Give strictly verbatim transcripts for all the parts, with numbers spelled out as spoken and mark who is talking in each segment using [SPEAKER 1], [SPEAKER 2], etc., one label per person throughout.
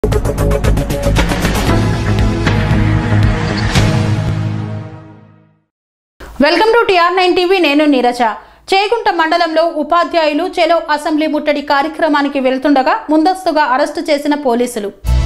[SPEAKER 1] Welcome to T R nine TV. నేను నీరజ. చేగుంట మండలంలో ఉపాధ్యాయులు చెలో అసెంబ్లీ ముట్టడి కార్యక్రమానికి వెళ్తుండగా ముందస్తుగా అరెస్టు చేసిన పోలీసులు.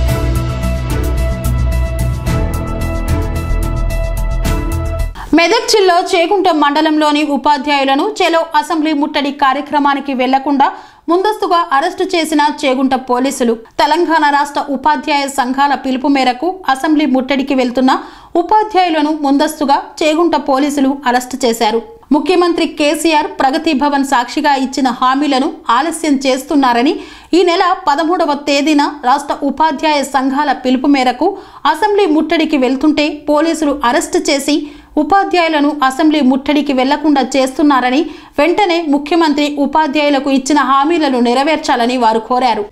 [SPEAKER 1] మెదక్ జిల్లా చేగుంట మండలంలోని ఉపాధ్యాయులను చెలో అసెంబ్లీ ముట్టడి కార్యక్రమానికి వెళ్లకుండా ముందస్తుగా అరెస్టు చేసిన చేగుంట పోలీసులు. తెలంగాణ రాష్ట్ర ఉపాధ్యాయ సంఘాల పిలుపు మేరకు అసెంబ్లీ ముట్టడికి వెళ్తున్న ఉపాధ్యాయులను ముందస్తుగా చేగుంట పోలీసులు అరెస్టు చేశారు. ముఖ్యమంత్రి కేసీఆర్ ప్రగతి భవన్ సాక్షిగా ఇచ్చిన హామీలను ఆలస్యం చేస్తున్నారని ఈ నెల పదమూడవ తేదీన రాష్ట్ర ఉపాధ్యాయ సంఘాల పిలుపు మేరకు అసెంబ్లీ ముట్టడికి వెళ్తుంటే పోలీసులు అరెస్టు చేసి ఉపాధ్యాయులను అసెంబ్లీ ముట్టడికి వెళ్లకుండా చేస్తున్నారని, వెంటనే ముఖ్యమంత్రి ఉపాధ్యాయులకు ఇచ్చిన హామీలను నెరవేర్చాలని వారు కోరారు.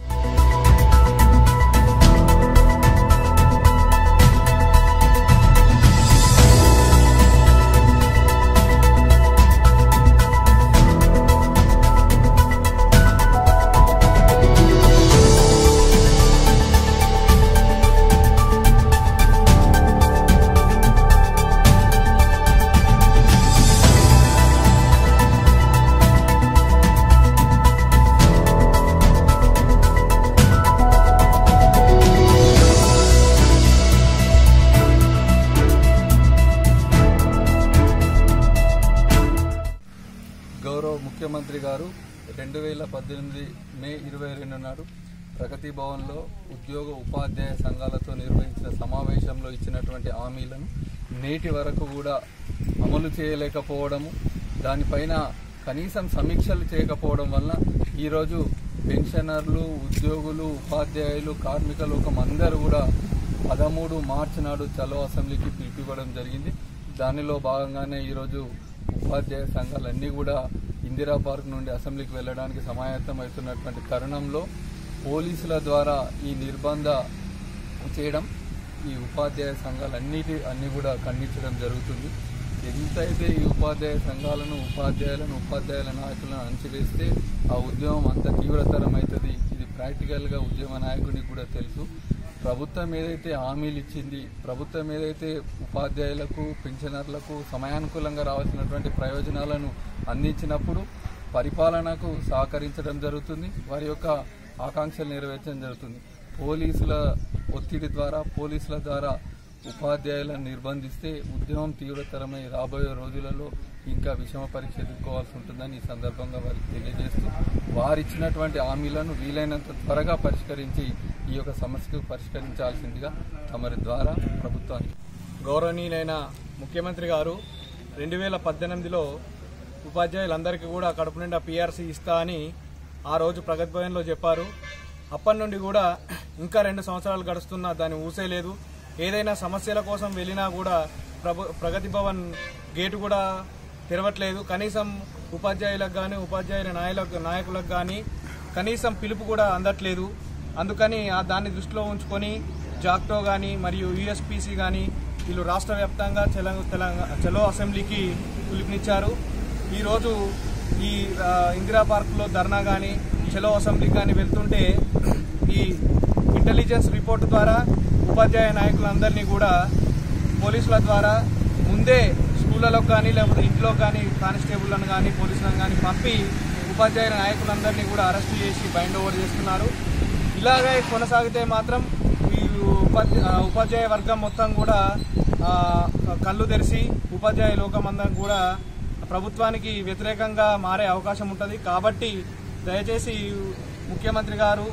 [SPEAKER 2] గౌరవ ముఖ్యమంత్రి గారు రెండు వేల పద్దెనిమిది మే ఇరవై రెండు నాడు ప్రగతి భవన్లో ఉద్యోగ ఉపాధ్యాయ సంఘాలతో నిర్వహించిన సమావేశంలో ఇచ్చినటువంటి హామీలను నేటి వరకు కూడా అమలు చేయలేకపోవడము, దానిపైన కనీసం సమీక్షలు చేయకపోవడం వల్ల ఈరోజు పెన్షనర్లు, ఉద్యోగులు, ఉపాధ్యాయులు, కార్మిక లోకం అందరూ కూడా పదమూడు మార్చి నాడు చలో అసెంబ్లీకి పిలిపివ్వడం జరిగింది. దానిలో భాగంగానే ఈరోజు ఉపాధ్యాయ సంఘాలన్నీ కూడా ఇందిరా పార్క్ నుండి అసెంబ్లీకి వెళ్ళడానికి సమాయత్తం అవుతున్నటువంటి తరుణంలో పోలీసుల ద్వారా ఈ నిర్బంధ చేయడం ఈ ఉపాధ్యాయ సంఘాలన్నిటి అన్ని కూడా ఖండించడం జరుగుతుంది. ఎంతైతే ఈ ఉపాధ్యాయ సంఘాలను, ఉపాధ్యాయులను, ఉపాధ్యాయుల నాయకులను అణచివేస్తే ఆ ఉద్యమం అంత తీవ్రతరం అవుతుంది. ఇది ప్రాక్టికల్గా ఉద్యమ నాయకునికి కూడా తెలుసు. ప్రభుత్వం ఏదైతే హామీలు ఇచ్చింది, ప్రభుత్వం ఏదైతే ఉపాధ్యాయులకు, పెన్షనర్లకు సమయానుకూలంగా రావాల్సినటువంటి ప్రయోజనాలను అందించినప్పుడు పరిపాలనకు సహకరించడం జరుగుతుంది, వారి యొక్క ఆకాంక్షలు నెరవేర్చడం జరుగుతుంది. పోలీసుల ఒత్తిడి ద్వారా, పోలీసుల ద్వారా ఉపాధ్యాయులను నిర్బంధిస్తే ఉద్యమం తీవ్రతరమై రాబోయే రోజులలో ఇంకా విషమ పరీక్ష ఎదుర్కోవాల్సి ఉంటుందని ఈ సందర్భంగా వారికి తెలియజేస్తూ వారిచ్చినటువంటి హామీలను వీలైనంత త్వరగా పరిష్కరించి ఈ యొక్క సమస్యకు పరిష్కరించాల్సిందిగా తమరి ద్వారా ప్రభుత్వానికి.
[SPEAKER 3] గౌరవనీయులైన ముఖ్యమంత్రి గారు రెండు వేల పద్దెనిమిదిలో ఉపాధ్యాయులందరికీ కూడా కడుపు నిండా పీఆర్సీ ఇస్తా అని ఆ రోజు ప్రగతి భవన్లో చెప్పారు. అప్పటి నుండి కూడా ఇంకా రెండు సంవత్సరాలు గడుస్తున్నా దాన్ని ఊసేలేదు. ఏదైనా సమస్యల కోసం వెళ్ళినా కూడా ప్రభు ప్రగతి భవన్ గేటు కూడా తెరవట్లేదు. కనీసం ఉపాధ్యాయులకు కానీ, ఉపాధ్యాయుల నాయకులకు నాయకులకు కానీ కనీసం పిలుపు కూడా అందట్లేదు. అందుకని ఆ దాన్ని దృష్టిలో ఉంచుకొని జాక్టో కానీ మరియు యూఎస్పీసీ కానీ వీళ్ళు రాష్ట్ర వ్యాప్తంగా తెలంగాణ చలో అసెంబ్లీకి పిలుపునిచ్చారు. ఈరోజు ఈ ఇందిరా పార్కులో ధర్నా కానీ, చలో అసెంబ్లీ కానీ వెళ్తుంటే ఈ ఇంటెలిజెన్స్ రిపోర్టు ద్వారా ఉపాధ్యాయ నాయకులందరినీ కూడా పోలీసుల ద్వారా ముందే స్కూళ్ళలోకి కానీ లేకపోతే ఇంట్లో కానీ కానిస్టేబుల్లను కానీ పోలీసులను కానీ పంపి ఉపాధ్యాయుల నాయకులందరినీ కూడా అరెస్టు చేసి బైండ్ ఓవర్ చేస్తున్నారు. ఇలాగే కొనసాగితే మాత్రం ఈ ఉపాధ్యాయ వర్గం మొత్తం కూడా కళ్ళు తెరిచి ఉపాధ్యాయ లోకం అందరం కూడా ప్రభుత్వానికి వ్యతిరేకంగా మారే అవకాశం ఉంటుంది. కాబట్టి దయచేసి ముఖ్యమంత్రి గారు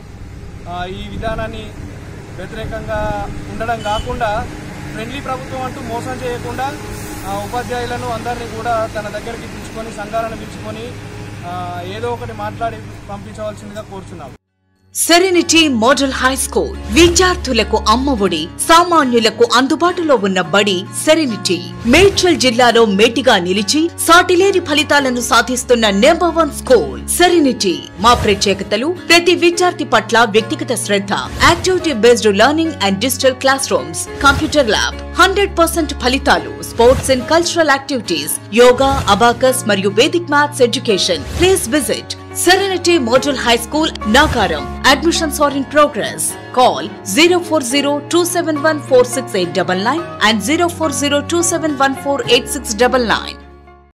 [SPEAKER 3] ఈ విధానాన్ని వ్యతిరేకంగా ఉండడం కాకుండా ఫ్రెండ్లీ ప్రభుత్వం అంటూ మోసం చేయకుండా ఉపాధ్యాయులను అందరినీ కూడా తన దగ్గరికి పిలుచుకొని, సంఘాలను పిలుచుకొని ఏదో ఒకటి మాట్లాడి పంపించవలసిందిగా కోరుచున్నాము.
[SPEAKER 4] సెరెనిటీ మోడల్ హై స్కూల్ విద్యార్థులకు అమ్మఒడి, సామాన్యులకు అందుబాటులో ఉన్న బడి సెరెనిటీ. మేడ్చల్ జిల్లాలో మేటిగా నిలిచి సాటిలేని ఫలితాలను సాధిస్తున్న నెంబర్ వన్ స్కూల్ సెరెనిటీ. మా ప్రత్యేకతలు ప్రతి విద్యార్థి పట్ల వ్యక్తిగత శ్రద్ధ, activity based learning and digital classrooms, computer lab, hundred percent ఫలితాలు. Sports and cultural activities, yoga, abacus మరియు Vedic maths education. Please visit Serenity Model High School, Nagaram. Admissions are in progress. Call zero four zero two seven one four six eight nine nine and zero four zero two seven one four eight six nine nine.